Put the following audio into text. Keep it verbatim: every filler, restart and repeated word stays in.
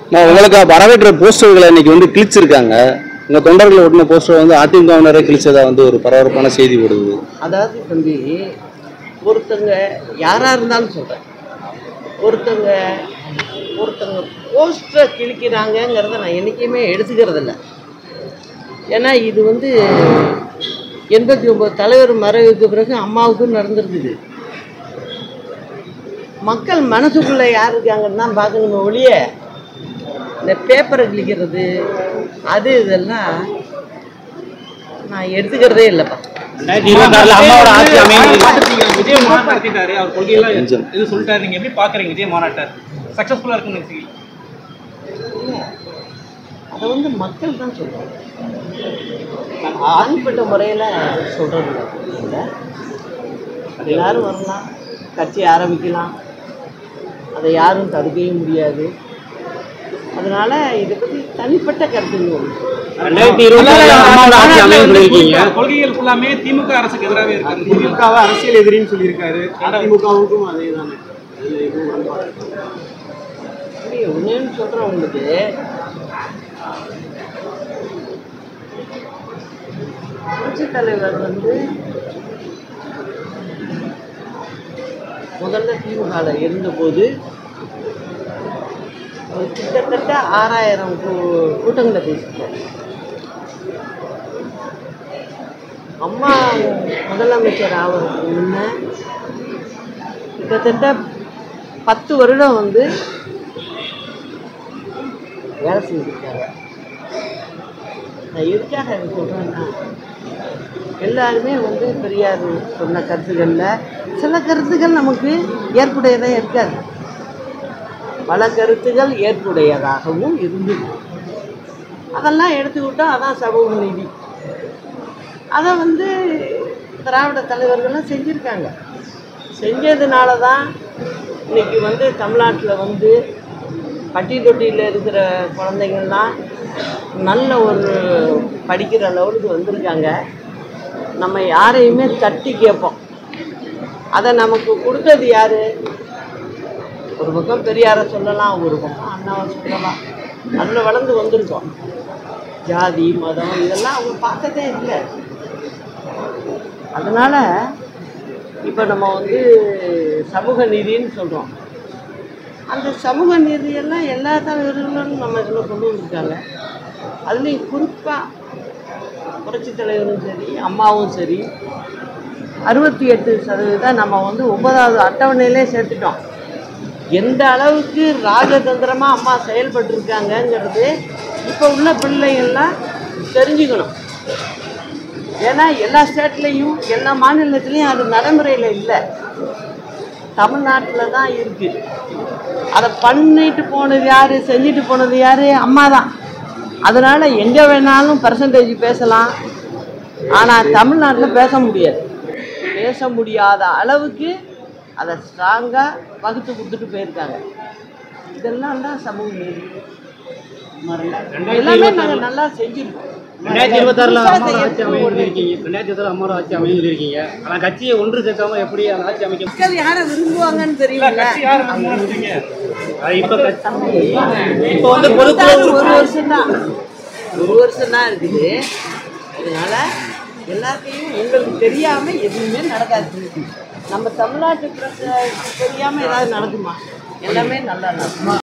உங்களுக்கு வரவேற்ற போஸ்டர்களை இன்னைக்கு வந்து கிழிச்சிருக்காங்க. உங்க தொண்டர்கள் ஒட்டின போஸ்டர் வந்து அதிமுகவினரை கிழிச்சதா வந்து ஒரு பரபரப்பான செய்தி வருது. அதாவது தம்பி, ஒருத்தங்க யாரா இருந்தாலும் சொல்றேன், ஒருத்தங்க ஒருத்தங்க போஸ்டர் கிழிக்கிறாங்கிறத நான் என்றைக்குமே எடுத்துக்கிறது இல்லை. ஏன்னா இது வந்து எண்பத்தி ஒன்பது தலைவர் மறைவுக்கு பிறகு அம்மாவுக்கும் நடந்திருக்குது. மக்கள் மனசுக்குள்ளே யார் இருக்காங்கன்னு தான் பார்க்கணுமே ஒழிய இந்த பேப்பரை கிழிக்கிறது அது இதெல்லாம் நான் எடுத்துக்கிறதே இல்லைப்பா. அம்மாவோட ஆட்சி விஜய் மாநாடு நடத்திட்டாரு, அவர் கொள்கையெல்லாம் இது சொல்லிட்டாரு. நீங்க எப்படி பாக்குறீங்க விஜய் மாநாட்டை? சக்சஸ்ஃபுல்லா இருக்குன்னு நினைக்கிறீங்க? அதை வந்து மக்கள் தான் சொல்றாங்க, தனிப்பட்ட முறையில் சொல்றது இல்லை. எல்லாரும் வரலாம், கட்சி ஆரம்பிக்கலாம், அதை யாரும் தடுக்கவே முடியாது. அதனால இதை பற்றி தனிப்பட்ட கருத்துங்க. கொள்கைகள் ஃபுல்லாமே திமுக அரசுக்கு எதிராகவே இருக்கு. திமுகவை அரசியல் எதிரின்னு சொல்லியிருக்காரு. அதிமுகவுக்கும் அதே தானே. ஒன்னு சொல்றேன் உங்களுக்கு, புரட்சி தலைவர் வந்து முதல்ல திமுகவில் இருந்தபோது கிட்டத்தட்ட ஆறாயிரம் கூட்டங்களை பேசிட்டார். அம்மா முதலமைச்சர் ஆகிறதுக்கு முன்ன கிட்டத்தட்ட பத்து வருடம் வந்து வேலை செஞ்சுருக்காங்க. நான் எதுக்காக சொல்கிறேன்னா, எல்லாருமே வந்து பெரியார் சொன்ன கருத்துக்களில் சில கருத்துக்கள் நமக்கு ஏற்புடையதாக இருக்காது, பல கருத்துக்கள் ஏற்புடையதாகவும் இருந்தது. அதெல்லாம் எடுத்துக்கிட்டால் அதான் சமூக நீதி. அதை வந்து திராவிட தலைவர்கள்லாம் செஞ்சுருக்காங்க. செஞ்சதுனால தான் இன்றைக்கி வந்து தமிழ்நாட்டில் வந்து பட்டி தொட்டியில் இருக்கிற குழந்தைங்கள்லாம் நல்ல ஒரு படிக்கிற லெவலுக்கு வந்திருக்காங்க. நம்ம யாரையுமே தட்டி கேட்போம். அதை நமக்கு கொடுத்தது யார்? ஒரு பக்கம் பெரியாரை சொல்லலாம், ஒரு பக்கம் அண்ணாவை சொல்லலாம். அதில் வளர்ந்து வந்திருக்கோம். ஜாதி மதம் இதெல்லாம் அவங்க பார்த்ததே இல்லை. அதனால் இப்போ நம்ம வந்து சமூக நீதின்னு சொல்கிறோம். அந்த சமூக நீதியெல்லாம் எல்லா தலைவர்களும் நம்ம இதில் கொண்டு வந்திருக்காங்க. அதுலேயும் குறிப்பாக புரட்சி தலைவரும் சரி, அம்மாவும் சரி, அறுபத்தி எட்டு சதவீதம் நம்ம வந்து ஒன்பதாவது அட்டவணையிலே சேர்த்துட்டோம். எந்த அளவுக்கு ராஜதந்திரமாக அம்மா செயல்பட்டுருக்காங்கங்கிறது இப்போ உள்ள பிள்ளைங்கள்லாம் தெரிஞ்சுக்கணும். ஏன்னா எல்லா ஸ்டேட்லேயும் எல்லா மாநிலத்துலேயும் அது நடைமுறையில் இல்லை, தமிழ்நாட்டில் தான் இருக்குது. அதை பண்ணிட்டு போனது யார், செஞ்சுட்டு போனது யார்? அம்மா தான். அதனால் எங்கே வேணாலும் பர்சன்டேஜ் பேசலாம், ஆனால் தமிழ்நாட்டில் பேச முடியாது. பேச முடியாத அளவுக்கு அதை ஸ்ட்ராங்காக வகுத்து கொடுத்துட்டு போயிருக்காங்க. இதெல்லாம் தான் சமூக நீதி. எல்லாமே நாங்கள் நல்லா செஞ்சுருக்கோம். ரெண்டாயிரத்தி இருபத்தி ஆறுல அம்மாவோட ஆட்சி அமையும் இருக்கீங்க. ரெண்டாயிரத்தி இருபத்தி அம்மாவோட ஆட்சி அமையும் இருக்கீங்க. ஆனால் கட்சியை ஒன்று சேர்க்காம எப்படி அந்த ஆட்சி அமைக்க? மக்கள் யாரை விரும்புவாங்கன்னு தெரியல. இப்போ இப்போ வந்து பொதுக்குழு ஒரு வருஷம் தான் ஒரு வருஷம் தான் இருக்குது. அதனால எல்லாத்தையும் உங்களுக்கு தெரியாமல் எதுவுமே நடக்காது. நம்ம தமிழ்நாட்டு பிரச்சனை தெரியாமல் ஏதாவது நடக்குமா? எல்லாமே நல்லா நடக்குமா?